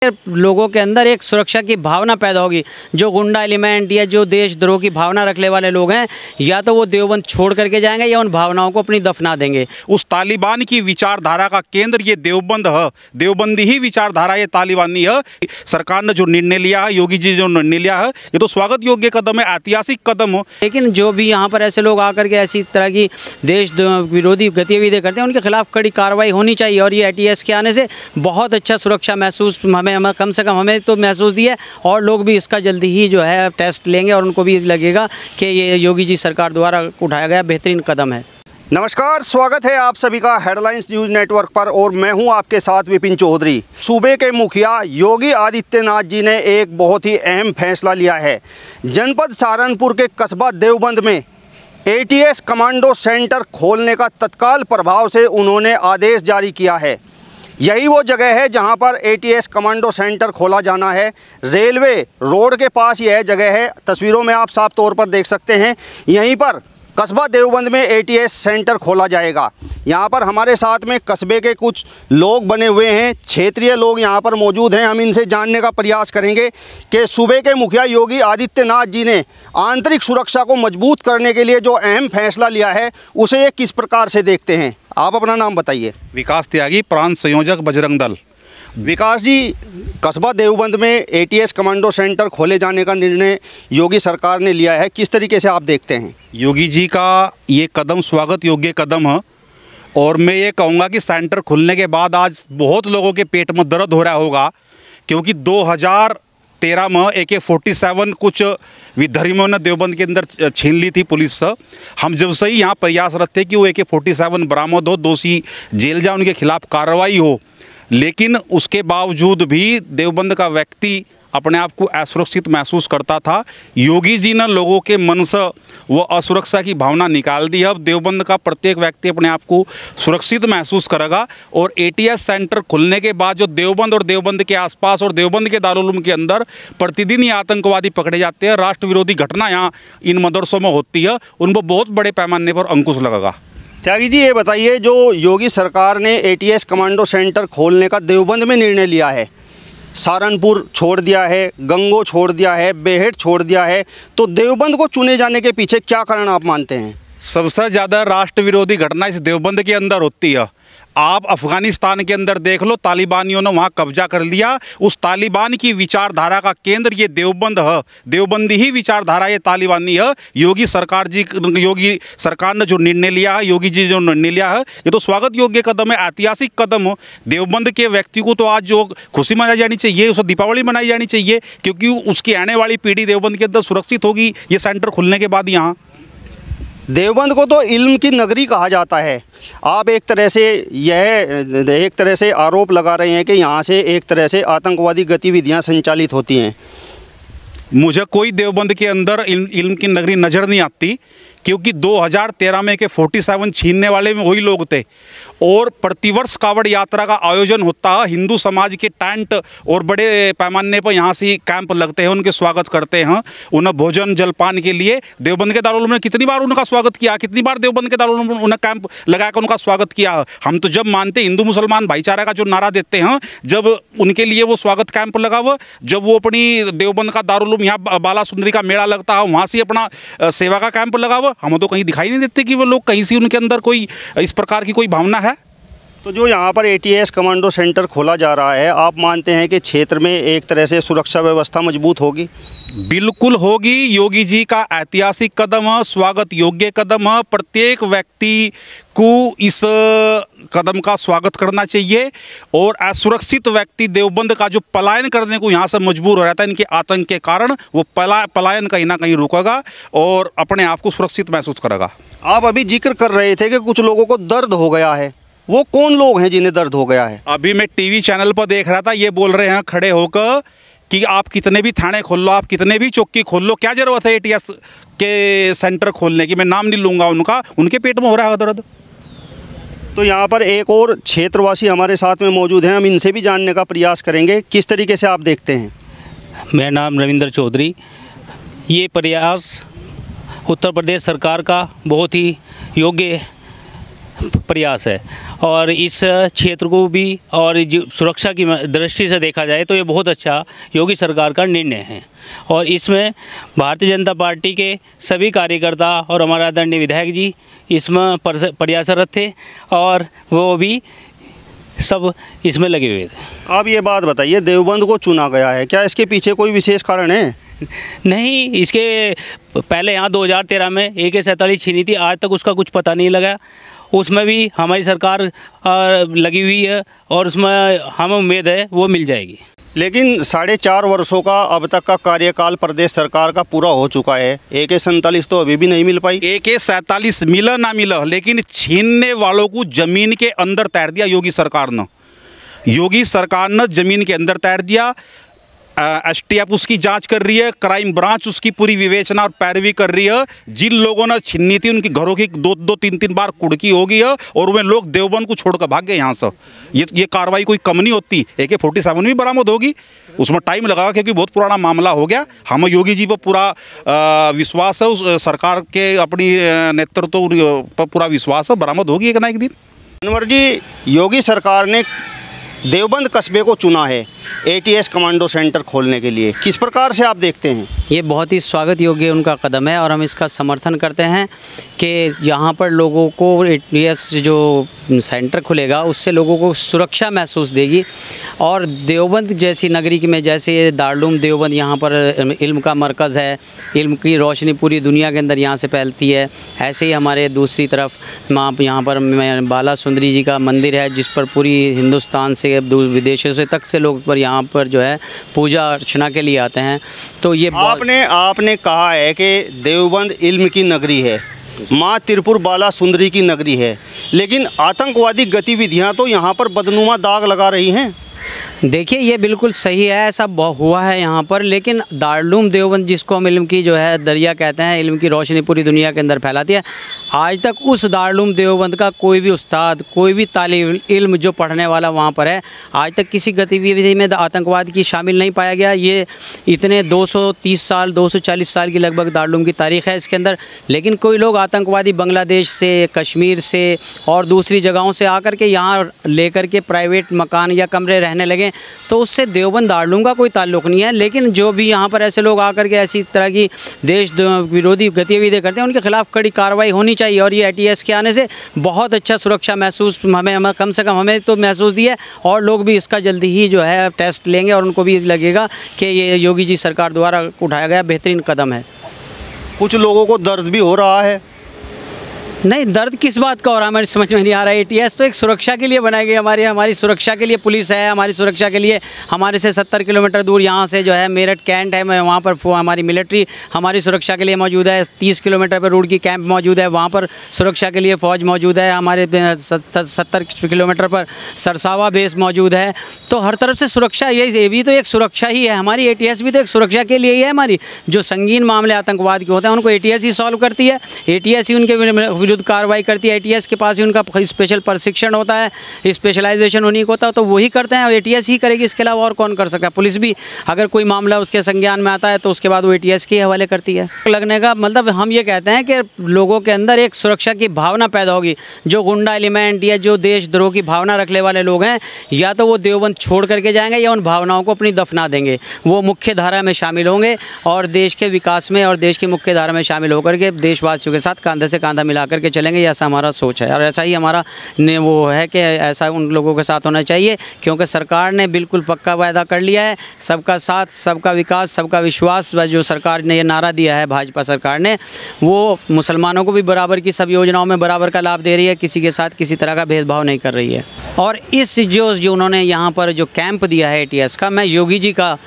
लोगों के अंदर एक सुरक्षा की भावना पैदा होगी। जो गुंडा एलिमेंट या जो देशद्रोह की भावना रखने वाले लोग हैं, या तो वो देवबंद छोड़ करके जाएंगे या उन भावनाओं को अपनी दफना देंगे। उस तालिबान की विचारधारा का केंद्र ये देवबंद है, देवबंदी ही विचारधारा ये तालिबानी है। सरकार ने जो निर्णय लिया है, योगी जी जो निर्णय लिया है, ये तो स्वागत योग्य कदम है, ऐतिहासिक कदम हो। लेकिन जो भी यहाँ पर ऐसे लोग आकर के ऐसी तरह की देश विरोधी गतिविधियाँ करते हैं, उनके खिलाफ कड़ी कार्रवाई होनी चाहिए। और ये ATS के आने से बहुत अच्छा सुरक्षा महसूस हमें कम से कम हमें तो महसूस दी है, और लोग भी इसका जल्दी ही जो है टेस्ट लेंगे और उनको भी लगेगा कि ये योगी जी सरकार द्वारा उठाया गया बेहतरीन कदम है। नमस्कार, स्वागत है आप सभी का हेडलाइंस न्यूज़ नेटवर्क पर और मैं हूं आपके साथ विपिन चौधरी। सूबे के मुखिया योगी आदित्यनाथ जी ने एक बहुत ही अहम फैसला लिया है। जनपद सहारनपुर के कस्बा देवबंद में ATS कमांडो सेंटर खोलने का तत्काल प्रभाव से उन्होंने आदेश जारी किया है। यही वो जगह है जहां पर ATS कमांडो सेंटर खोला जाना है। रेलवे रोड के पास यह जगह है, तस्वीरों में आप साफ तौर पर देख सकते हैं। यहीं पर कस्बा देवबंद में ATS सेंटर खोला जाएगा। यहाँ पर हमारे साथ में कस्बे के कुछ लोग बने हुए हैं, क्षेत्रीय लोग यहाँ पर मौजूद हैं। हम इनसे जानने का प्रयास करेंगे कि सूबे के मुखिया योगी आदित्यनाथ जी ने आंतरिक सुरक्षा को मजबूत करने के लिए जो अहम फैसला लिया है, उसे ये किस प्रकार से देखते हैं। आप अपना नाम बताइए। विकास त्यागी, प्रांत संयोजक, बजरंग दल। विकास जी, कस्बा देवबंद में ATS कमांडो सेंटर खोले जाने का निर्णय योगी सरकार ने लिया है, किस तरीके से आप देखते हैं? योगी जी का ये कदम स्वागत योग्य कदम है। और मैं ये कहूँगा कि सेंटर खुलने के बाद आज बहुत लोगों के पेट में दर्द हो रहा होगा, क्योंकि 2013 में AK-47 कुछ विधर्मियों ने देवबंद के अंदर छीन ली थी पुलिस से। हम जब से ही यहाँ प्रयासरत थे कि वो AK-47 बरामद हो, दोषी जेल जाए, उनके खिलाफ कार्रवाई हो। लेकिन उसके बावजूद भी देवबंद का व्यक्ति अपने आप को असुरक्षित महसूस करता था। योगी जी ने लोगों के मन से वो असुरक्षा की भावना निकाल दी है। अब देवबंद का प्रत्येक व्यक्ति अपने आप को सुरक्षित महसूस करेगा। और ATS सेंटर खुलने के बाद जो देवबंद और देवबंद के आसपास और देवबंद के दारुल के अंदर प्रतिदिन ये आतंकवादी पकड़े जाते हैं, राष्ट्र विरोधी घटना यहाँ इन मदरसों में होती है, उन पर बहुत बड़े पैमाने पर अंकुश लगेगा। त्यागी जी, ये बताइए, जो योगी सरकार ने ATS कमांडो सेंटर खोलने का देवबंद में निर्णय लिया है, सहारनपुर छोड़ दिया है, गंगो छोड़ दिया है, बेहट छोड़ दिया है, तो देवबंद को चुने जाने के पीछे क्या कारण आप मानते हैं? सबसे ज़्यादा राष्ट्र विरोधी घटना इस देवबंद के अंदर होती है। आप अफगानिस्तान के अंदर देख लो, तालिबानियों ने वहाँ कब्जा कर लिया। उस तालिबान की विचारधारा का केंद्र ये देवबंद है, देवबंदी ही विचारधारा ये तालिबानी है। योगी सरकार ने जो निर्णय लिया है, योगी जी जो निर्णय लिया है, ये तो स्वागत योग्य कदम है, ऐतिहासिक कदम हो। देवबंद के व्यक्ति को तो आज जो खुशी मनाई जानी चाहिए, उसे दीपावली मनाई जानी चाहिए, क्योंकि उसकी आने वाली पीढ़ी देवबंद के अंदर सुरक्षित होगी ये सेंटर खुलने के बाद। यहाँ देवबंद को तो इल्म की नगरी कहा जाता है। आप एक तरह से आरोप लगा रहे हैं कि यहाँ से एक तरह से आतंकवादी गतिविधियाँ संचालित होती हैं। मुझे कोई देवबंद के अंदर इल्म की नगरी नज़र नहीं आती, क्योंकि 2013 में AK-47 छीनने वाले में वही लोग थे। और प्रतिवर्ष कावड़ यात्रा का आयोजन होता है, हिंदू समाज के टेंट और बड़े पैमाने पर यहाँ से कैंप लगते हैं, उनके स्वागत करते हैं, उन्हें भोजन जलपान के लिए। देवबंद के दारुल ने कितनी बार उनका स्वागत किया, कितनी बार देवबंद के दारुल में उन्हें कैंप लगाकर उनका स्वागत किया। हम तो जब मानते हिंदू मुसलमान भाईचारा का जो नारा देते हैं, जब उनके लिए वो स्वागत कैंप लगा हुआ, जब वो अपनी देवबंद का दारुल यहाँ बाला सुंदरी का मेला लगता है, वहाँ से अपना सेवा का कैंप लगा हुआ, हमें तो कहीं दिखाई नहीं देते कि वो लोग कहीं से उनके अंदर कोई इस प्रकार की कोई भावना है। तो जो यहाँ पर ATS कमांडो सेंटर खोला जा रहा है, आप मानते हैं कि क्षेत्र में एक तरह से सुरक्षा व्यवस्था मजबूत होगी? बिल्कुल होगी। योगी जी का ऐतिहासिक कदम है, स्वागत योग्य कदम है। प्रत्येक व्यक्ति को इस कदम का स्वागत करना चाहिए। और असुरक्षित व्यक्ति देवबंद का जो पलायन करने को यहाँ से मजबूर हो रहा था इनके आतंक के कारण, वो पलायन कहीं ना कहीं रुकेगा और अपने आप को सुरक्षित महसूस करेगा। आप अभी जिक्र कर रहे थे कि कुछ लोगों को दर्द हो गया है, वो कौन लोग हैं जिन्हें दर्द हो गया है? अभी मैं TV चैनल पर देख रहा था, ये बोल रहे हैं खड़े होकर कि आप कितने भी थाने खोल लो, आप कितने भी चौकी खोल लो, क्या जरूरत है ATS के सेंटर खोलने की। मैं नाम नहीं लूँगा उनका, उनके पेट में हो रहा है दर्द। तो यहाँ पर एक और क्षेत्रवासी हमारे साथ में मौजूद हैं, हम इनसे भी जानने का प्रयास करेंगे, किस तरीके से आप देखते हैं? मेरा नाम रविंद्र चौधरी। ये प्रयास उत्तर प्रदेश सरकार का बहुत ही योग्य प्रयास है और इस क्षेत्र को भी और जो सुरक्षा की दृष्टि से देखा जाए तो ये बहुत अच्छा योगी सरकार का निर्णय है और इसमें भारतीय जनता पार्टी के सभी कार्यकर्ता और हमारा आदरणीय विधायक जी इसमें प्रयासरत थे और वो भी सब इसमें लगे हुए थे। आप ये बात बताइए, देवबंद को चुना गया है, क्या इसके पीछे कोई विशेष कारण है? नहीं, इसके पहले यहाँ 2013 में AK-47 छीनी थी, आज तक उसका कुछ पता नहीं लगा। उसमें भी हमारी सरकार लगी हुई है और उसमें हमें उम्मीद है वो मिल जाएगी। लेकिन 4.5 वर्षों का अब तक का कार्यकाल प्रदेश सरकार का पूरा हो चुका है, AK-47 तो अभी भी नहीं मिल पाई। AK-47 मिला ना मिला, लेकिन छीनने वालों को जमीन के अंदर तैर दिया योगी सरकार ने। योगी सरकार ने जमीन के अंदर तैर दिया। STF उसकी जांच कर रही है, क्राइम ब्रांच उसकी पूरी विवेचना और पैरवी कर रही है। जिन लोगों ने छीनी थी उनकी घरों की 2-3 बार कुड़की हो गई है और वे लोग देवबंद को छोड़कर भाग गए यहाँ से। ये कार्रवाई कोई कम नहीं होती। AK-47 भी बरामद होगी, उसमें टाइम लगा क्योंकि बहुत पुराना मामला हो गया। हमें योगी जी पर पूरा विश्वास है, उस सरकार के अपनी नेतृत्व पर पूरा विश्वास है, बरामद होगी एक ना एक दिन। अनवर जी, योगी सरकार ने देवबंद कस्बे को चुना है ATS कमांडो सेंटर खोलने के लिए, किस प्रकार से आप देखते हैं? ये बहुत ही स्वागत योग्य उनका कदम है और हम इसका समर्थन करते हैं कि यहाँ पर लोगों को ATS जो सेंटर खुलेगा उससे लोगों को सुरक्षा महसूस देगी। और देवबंद जैसी नगरी में, जैसे ये दारुल देवबंद यहाँ पर इल्म का मरकज़ है, इल्म की रोशनी पूरी दुनिया के अंदर यहाँ से फैलती है, ऐसे ही हमारे दूसरी तरफ यहाँ पर बाला सुंदरी जी का मंदिर है जिस पर पूरी हिंदुस्तान से विदेशों से तक से लोग पर यहाँ पर जो है पूजा अर्चना के लिए आते हैं। तो ये आपने कहा है कि देवबंद इल्म की नगरी है, माँ त्रिपुर बाला सुंदरी की नगरी है, लेकिन आतंकवादी गतिविधियाँ तो यहाँ पर बदनुमा दाग लगा रही हैं। देखिए, ये बिल्कुल सही है, ऐसा हुआ है यहाँ पर, लेकिन दारुल देवबंद जिसको हम इल्म की जो है दरिया कहते हैं, इल्म की रोशनी पूरी दुनिया के अंदर फैलाती है, आज तक उस दारुल देवबंद का कोई भी उस्ताद, कोई भी तालिब इल्म जो पढ़ने वाला वहाँ पर है, आज तक किसी गतिविधि में आतंकवाद की शामिल नहीं पाया गया। ये इतने 230 साल 240 साल की लगभग दारुल की तारीख़ है इसके अंदर, लेकिन कोई लोग आतंकवादी बांग्लादेश से, कश्मीर से और दूसरी जगहों से आकर के यहाँ लेकर के प्राइवेट मकान या कमरे रहने लगे, तो उससे देवबंद दारुल का कोई ताल्लुक़ नहीं है। लेकिन जो भी यहाँ पर ऐसे लोग आकर के ऐसी तरह की देश विरोधी गतिविधियाँ करते हैं उनके खिलाफ कड़ी कार्रवाई होनी चाहिए। और ये ATS के आने से बहुत अच्छा सुरक्षा महसूस हमें कम से कम हमें तो महसूस दी है और लोग भी इसका जल्दी ही जो है टेस्ट लेंगे और उनको भी लगेगा कि ये योगी जी सरकार द्वारा उठाया गया बेहतरीन कदम है। कुछ लोगों को दर्द भी हो रहा है। नहीं, दर्द किस बात का हो रहा है हमारी समझ में नहीं आ रहा है। ATS तो एक सुरक्षा के लिए बनाई गई, हमारी सुरक्षा के लिए पुलिस है, हमारी सुरक्षा के लिए हमारे से 70 किलोमीटर दूर यहाँ से जो है मेरठ कैंट है, वहाँ पर हमारी मिलिट्री हमारी सुरक्षा के लिए मौजूद है। 30 किलोमीटर पर रुड़की कैंप मौजूद है, वहाँ पर सुरक्षा के लिए फ़ौज मौजूद है। हमारे 70 किलोमीटर पर सरसावा बेस मौजूद है। तो हर तरफ से सुरक्षा, ये भी तो एक सुरक्षा ही है हमारी। ATS भी तो एक सुरक्षा के लिए ही है हमारी। जो संगीन मामले आतंकवाद के होते हैं उनको ATS ही सॉल्व करती है, ATS ही उनके विरुद्ध कार्रवाई करती है। ATS के पास ही उनका स्पेशल प्रशिक्षण होता है, स्पेशलाइजेशन उन्हीं को होता है, तो वही करते हैं और ATS ही करेगी, इसके अलावा और कौन कर सकता है। पुलिस भी अगर कोई मामला उसके संज्ञान में आता है तो उसके बाद वो ATS के हवाले करती है। लगने का मतलब हम ये कहते हैं कि लोगों के अंदर एक सुरक्षा की भावना पैदा होगी। जो गुंडा एलिमेंट या जो देशद्रोह की भावना रखने वाले लोग हैं, या तो वो देवबंद छोड़ करके जाएंगे या उन भावनाओं को अपनी दफना देंगे। वो मुख्य धारा में शामिल होंगे और देश के विकास में और देश की मुख्य धारा में शामिल होकर के देशवासियों के साथ कंधे से कंधा मिला करके चलेंगे। ऐसा हमारा सोच है और ऐसा ही हमारा वो है कि ऐसा उन लोगों के साथ होना चाहिए, क्योंकि सरकार ने बिल्कुल पक्का वायदा कर लिया है, सबका साथ, सबका विकास, सबका विश्वास। जो सरकार ने ये नारा दिया है भाजपा सरकार ने, वो मुसलमानों को भी बराबर की सब योजनाओं में बराबर का लाभ दे रही है, किसी के साथ किसी तरह का भेदभाव नहीं कर रही है। और इस जो उन्होंने यहाँ पर जो कैंप दिया है ATS का, मैं योगी जी का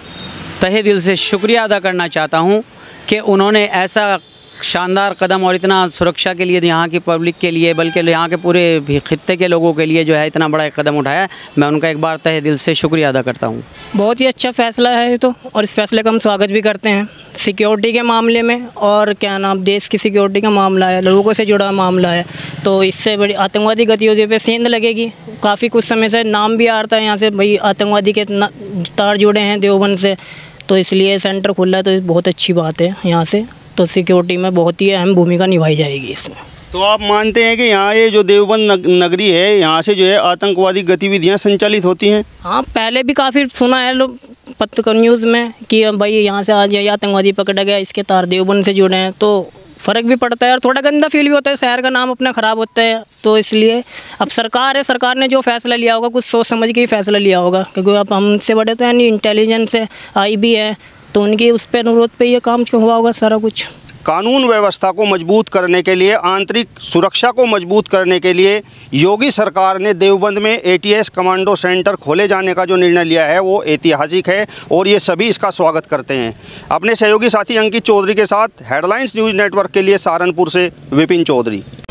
तहे दिल से शुक्रिया अदा करना चाहता हूँ कि उन्होंने ऐसा शानदार कदम और इतना सुरक्षा के लिए यहाँ की पब्लिक के लिए, बल्कि यहाँ के पूरे खित्ते के लोगों के लिए जो है इतना बड़ा एक कदम उठाया है। मैं उनका एक बार तहे दिल से शुक्रिया अदा करता हूँ। बहुत ही अच्छा फ़ैसला है ये तो, और इस फैसले का हम स्वागत भी करते हैं। सिक्योरिटी के मामले में और क्या नाम, देश की सिक्योरिटी का मामला है, लोगों से जुड़ा मामला है, तो इससे बड़ी आतंकवादी गतिविधियों पे सेंध लगेगी। काफ़ी कुछ समय से नाम भी आ रहा है यहाँ से, भाई आतंकवादी के तार जुड़े हैं देवबंद से, तो इसलिए सेंटर खुला है, तो बहुत अच्छी बात है यहाँ से। तो सिक्योरिटी में बहुत ही अहम भूमिका निभाई जाएगी इसमें। तो आप मानते हैं कि यहाँ ये जो देवबंद नगरी है, यहाँ से जो है आतंकवादी गतिविधियाँ संचालित होती हैं? हाँ, पहले भी काफ़ी सुना है लोग पत्रकार न्यूज़ में कि भाई यहाँ से आज ये आतंकवादी पकड़ा गया, इसके तार देवबंद से जुड़े हैं, तो फ़र्क भी पड़ता है और थोड़ा गंदा फील भी होता है, शहर का नाम अपना ख़राब होता है। तो इसलिए अब सरकार है, सरकार ने जो फैसला लिया होगा कुछ सोच समझ के ही फैसला लिया होगा, क्योंकि अब हमसे बड़े तो यानी इंटेलिजेंस है, IB है, तो उनकी उस पर अनुरोध पे ये काम क्यों हुआ होगा सारा कुछ। कानून व्यवस्था को मजबूत करने के लिए, आंतरिक सुरक्षा को मजबूत करने के लिए योगी सरकार ने देवबंद में ATS कमांडो सेंटर खोले जाने का जो निर्णय लिया है वो ऐतिहासिक है और ये सभी इसका स्वागत करते हैं। अपने सहयोगी साथी अंकित चौधरी के साथ हेडलाइंस न्यूज़ नेटवर्क के लिए सहारनपुर से विपिन चौधरी।